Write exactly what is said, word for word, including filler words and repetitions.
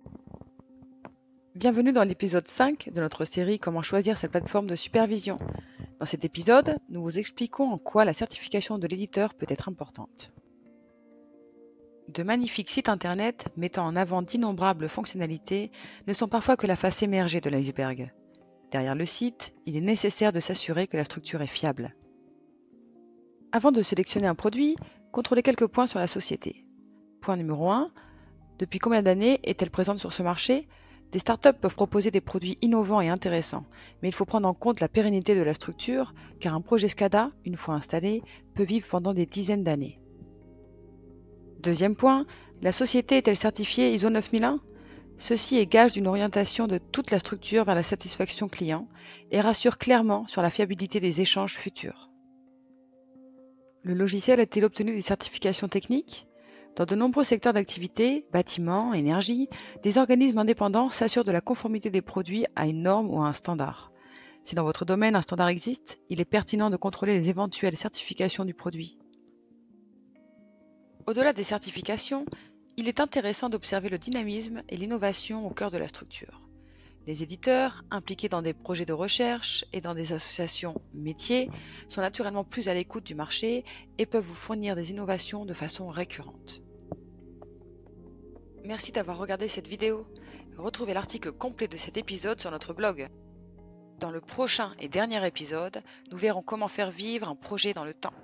Bienvenue dans l'épisode cinq de notre série Comment choisir sa plateforme de supervision. Dans cet épisode, nous vous expliquons en quoi la certification de l'éditeur peut être importante. De magnifiques sites internet mettant en avant d'innombrables fonctionnalités ne sont parfois que la face émergée de l'iceberg. Derrière le site, il est nécessaire de s'assurer que la structure est fiable. Avant de sélectionner un produit, contrôlez quelques points sur la société. Point numéro un. Depuis combien d'années est-elle présente sur ce marché ? Des startups peuvent proposer des produits innovants et intéressants, mais il faut prendre en compte la pérennité de la structure, car un projet SCADA, une fois installé, peut vivre pendant des dizaines d'années. Deuxième point, la société est-elle certifiée I S O neuf mille un ? Ceci est gage d'une orientation de toute la structure vers la satisfaction client et rassure clairement sur la fiabilité des échanges futurs. Le logiciel a-t-il obtenu des certifications techniques ? Dans de nombreux secteurs d'activité, bâtiments, énergie, des organismes indépendants s'assurent de la conformité des produits à une norme ou à un standard. Si dans votre domaine un standard existe, il est pertinent de contrôler les éventuelles certifications du produit. Au-delà des certifications, il est intéressant d'observer le dynamisme et l'innovation au cœur de la structure. Les éditeurs, impliqués dans des projets de recherche et dans des associations métiers, sont naturellement plus à l'écoute du marché et peuvent vous fournir des innovations de façon récurrente. Merci d'avoir regardé cette vidéo. Retrouvez l'article complet de cet épisode sur notre blog. Dans le prochain et dernier épisode, nous verrons comment faire vivre un projet dans le temps.